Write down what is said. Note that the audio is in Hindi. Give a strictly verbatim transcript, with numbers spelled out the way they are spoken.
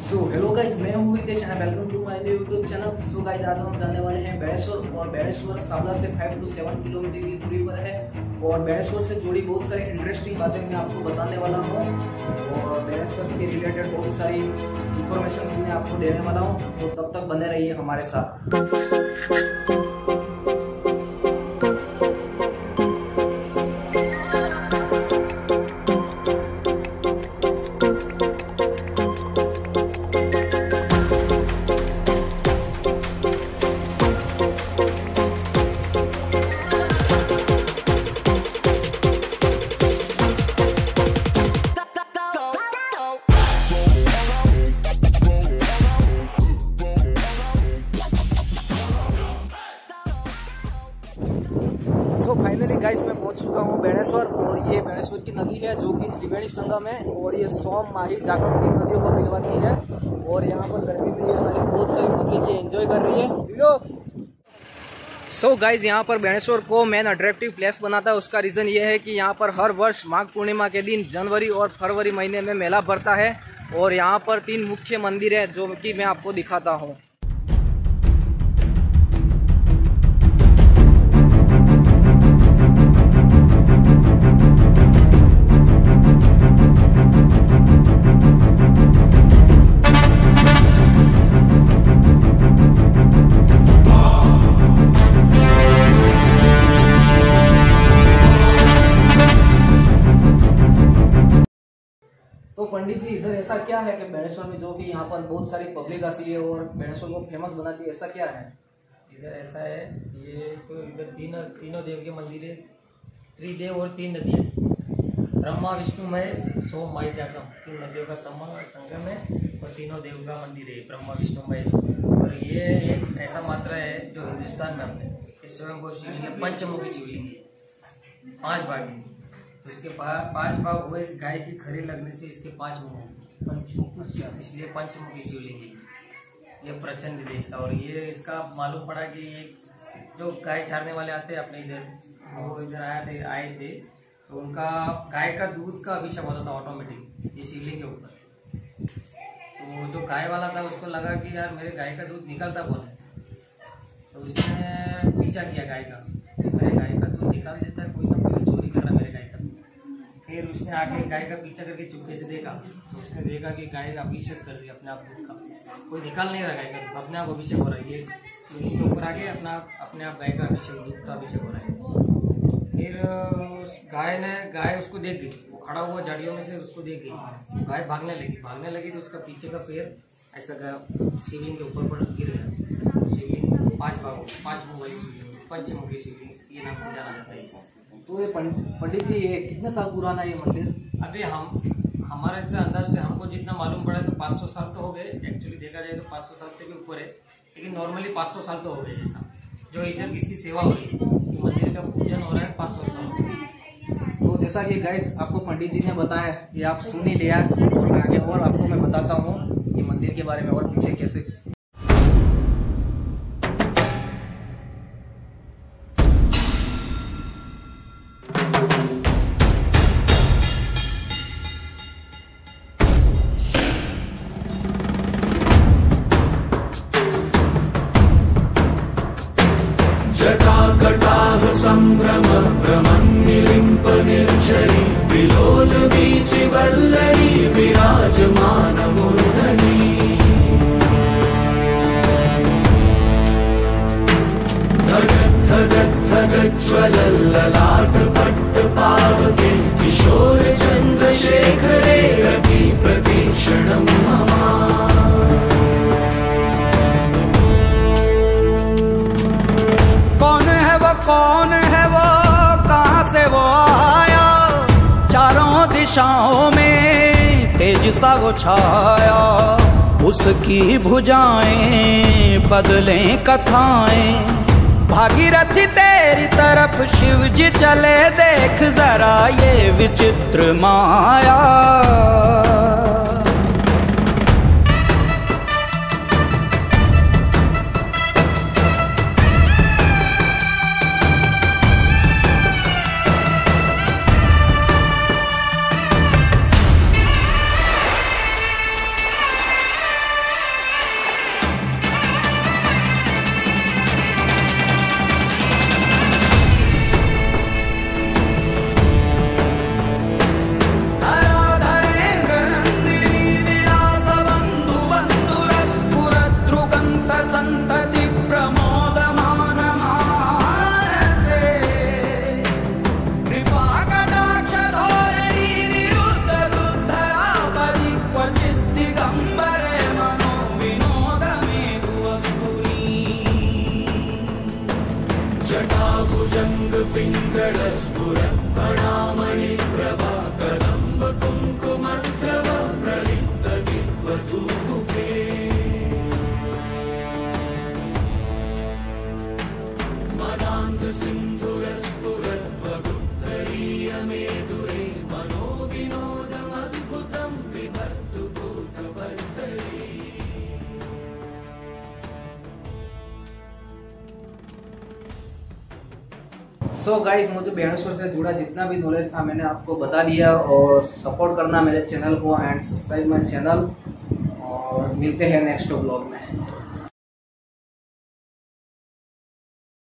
सो हेलो गाइज, मैं हूँ Hitesh and welcome to my new YouTube channel. So guys, आज हम जाने वाले हैं बेड़ेश्वर और बेड़ेश्वर सावला से फाइव टू सेवन किलोमीटर की दूरी पर है और बेड़ेश्वर से जुड़ी बहुत सारी इंटरेस्टिंग बातें मैं आपको बताने वाला हूँ और बेड़ेश्वर के रिलेटेड बहुत सारी इंफॉर्मेशन मैं आपको देने वाला हूँ। तो तब तक बने रहिए हमारे साथ। तो फाइनली गाइस, मैं पहुंच चुका हूं बेड़ेश्वर और ये बेड़ेश्वर की नदी है जो कि त्रिवेणी संगम है और ये सोम, माही, जागम तीन नदियों को मिलवाती है और यहाँ पर गर्मी में ये सारी बहुत सारी पब्लिक ये एंजॉय कर रही है। सो गाइज, यहाँ पर बेड़ेश्वर को मेन अट्रैक्टिव प्लेस बनाता है। उसका रीजन ये है कि यहाँ पर हर वर्ष माघ पूर्णिमा के दिन जनवरी और फरवरी महीने में मेला भरता है और यहाँ पर तीन मुख्य मंदिर है जो कि मैं आपको दिखाता हूँ। तो पंडित जी, इधर ऐसा क्या है कि बेड़ेश्वर में जो कि यहाँ पर बहुत सारी पब्लिक आती है और बेड़ेश्वर को फेमस बनाती है, ऐसा क्या है? इधर ऐसा है, ये तो इधर तीन तीनों देव के मंदिर है, त्रिदेव और तीन नदियाँ, ब्रह्मा, विष्णु, महेश, सोम, माही, जागम, तीन नदियों का संगम है और तीनों देव का मंदिर है, ब्रह्मा, विष्णु, महेश। और ये एक ऐसा मात्रा है जो हिंदुस्तान में अपने स्वयं को शिवलिंग है, पंचमुखी शिवलिंग है, पांच भाग है। तो इसके पांच भाग हुए, गाय की खरी लगने से इसके पांच मुख पंचमुख, इसलिए पंचमुखी शिवलिंग है। ये प्रचंड देश का और ये इसका मालूम पड़ा कि ये जो गाय चारने वाले आते हैं अपने इधर, वो इधर आए थे आए थे तो उनका गाय का दूध का अभिषेक होता था ऑटोमेटिक ये शिवलिंग के ऊपर। तो जो गाय वाला था उसको लगा कि यार मेरे गाय का दूध निकलता कौन है, तो उसने पीछा किया गाय का, मेरे गाय का दूध निकाल देता है कोई ना कोई, चोरी कर रहा मेरे गाय का। फिर उसने आके गाय का पीछा करके चुपके से देखा तो उसने देखा कि गाय का अभिषेक कर रही है अपने आप दूध का, कोई निकाल नहीं रहा गाय का दूध, अपने आप अभिषेक हो रहा है। ये के ऊपर आके अपना अपने आप गाय का अभिषेक, दूध का अभिषेक हो रहा है। फिर गाय ने गाय उसको देख गई, वो खड़ा हुआ झाड़ियों में से उसको देख गई, गाय भागने लगी भागने लगी तो उसका पीछे का पैर ऐसा शिवलिंग के ऊपर पर गिर गया। शिवलिंग पांच भागों पांच मुखी शिवलिंग, पंचमुखी शिवलिंग, ये नाम से जाना जाता है। तो ये पंडित जी, ये कितने साल पुराना है ये मंदिर? अभी हम हमारे से अंदाज से हमको जितना मालूम पड़ा है तो पाँच सौ साल तो हो गए। एक्चुअली देखा जाए तो पाँच सौ साल से भी ऊपर है, लेकिन नॉर्मली पाँच सौ साल तो हो गए। जैसा जो इधर इसकी सेवा हो रही है, मंदिर का पूजन हो रहा है पाँच सौ साल। तो जैसा कि गाइस आपको पंडित जी ने बताया कि आप सुन ही लिया और आगे और आपको मैं बताता हूँ कि मंदिर के बारे में और पीछे कैसे। जटाकटाह संभ्रम भ्रमन्निलिम्प निर्झरी विलोल वीचि वल्लरी विराजमान मूर्धनि धगत् धगत् धगत् ज्वलल्ललाट पट्ट पावके किशोर चन्द्रशेखरे रति प्रतीक्षणं मम। कौन है वो, कहाँ से वो आया, चारों दिशाओं में तेज सा वो छाया, उसकी भुजाएं बदलें कथाएं, भागीरथी तेरी तरफ शिव जी चले, देख जरा ये विचित्र माया। सो गाइस, मुझे बेणेश्वर से जुड़ा जितना भी नॉलेज था मैंने आपको बता दिया। और सपोर्ट करना मेरे चैनल को एंड सब्सक्राइब माय चैनल। और मिलते हैं नेक्स्ट व्लॉग में।